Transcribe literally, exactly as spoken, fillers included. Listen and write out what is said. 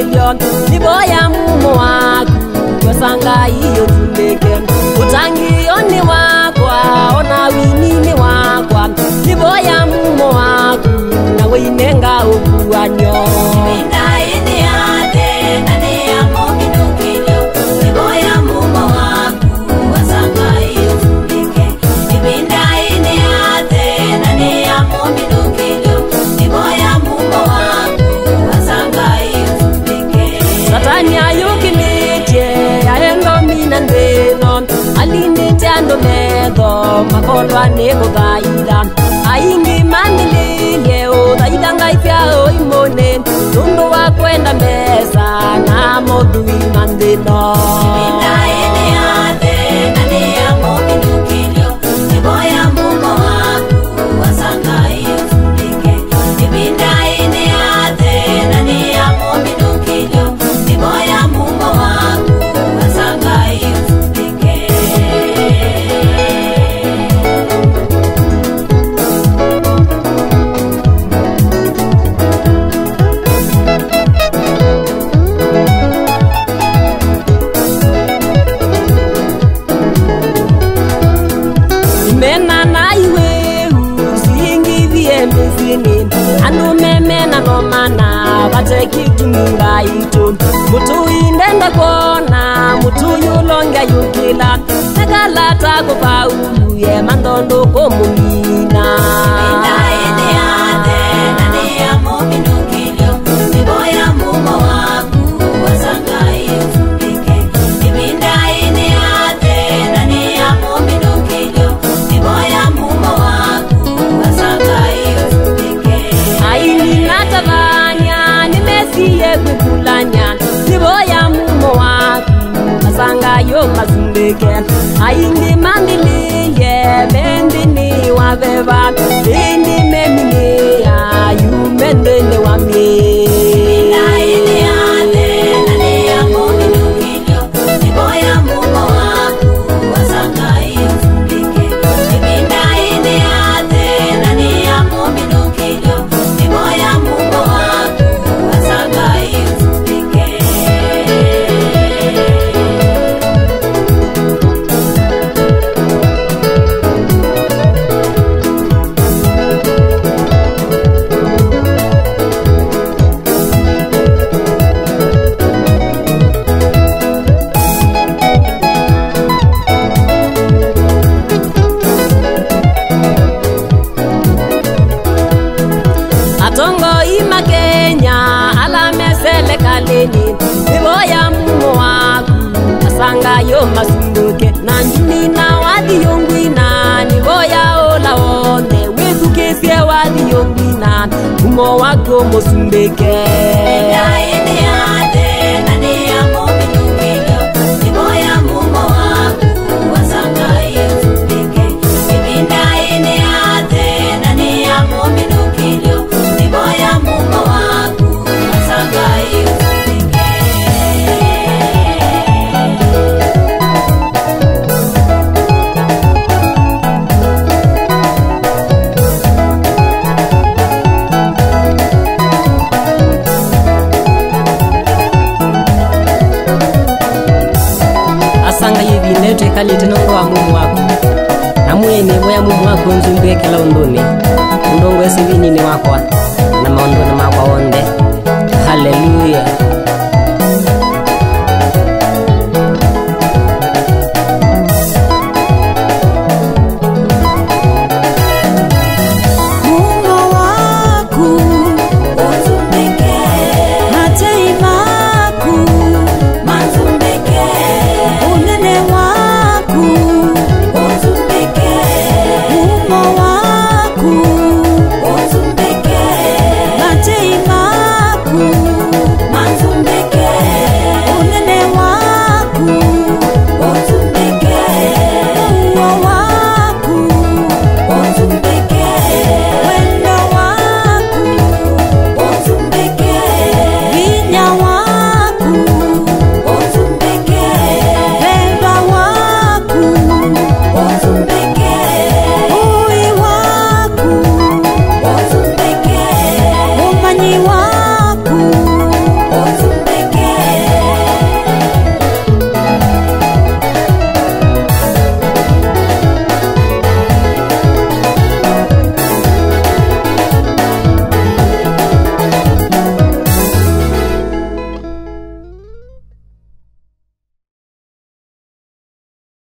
million niboya mumo waku wasanga iyo tumbeke utangioni wakwa ona winini wakwa niboya mumo waku na weinenga ukuanyo Ibinda ini ate nani ya mominukilyo niboya mumo waku wasanga iyo tumbeke Ibinda ini ate nani ya mominukilyo niboya mumo waku wasanga iyo tumbeke Satani ayukinitie aendo mina ndeno alindite ando medo makolwa nego gaida aingi maniliye o daida ngaifya o imone nundo wa kwenda mesa na modui mandeno Ibinda ini ate nani ya mominukilyo niboya mumo waku wasanga iyo tumbeke Ibinda ini ate nani ya mominukilyo niboya mumo waku wasanga iyo tumbeke mena na iwe usingi vie mizini anu memena no mana bate kitumunga ito mutu indenda kona mutu yulonga yukila nagalata ko paulu ye mandondo ko mumina Ibinda ini ate nani ya mominukilyo niboya mumo waku wasanga iyo tumbeke Ibinda ini ate nani ya mominukilyo niboya mumo waku wasanga iyo tumbeke aini natabanya nimesiye kukulanya niboya mumo waku asanga yo mazumbeke aini mandiliye mendini wabeba indi memini ayumendene wamie Ibinda ini ate nani ya mominukilyo niboya mumo waku wasanga iyo tumbeke Ibinda ini ate nani ya mominukilyo niboya mumo waku wasanga iyo tumbeke atongo ima Kenya ala mesele kaleni niboya mumo waku asanga yo masumbuke nanjini na wadi yongwina niboya ola one wetu kesie wadi yongwina mumo wako mosumbeke Ibinda ini ate nani ya mominukilyo niboya mumo waku wasanga iyo tumbeke Ibinda ini ate nani ya mominukilyo niboya mumo waku wasanga iyo tumbeke asanga yivi neto ekalite nongo wa mumu wako na mwene moya mumu wako nzumbeke la undoni undongo esivini ni wakwa na maondo na makwa onde haleluya Mumo waku utumbeke matei maku manzumbeke unene waku utumbeke Mumo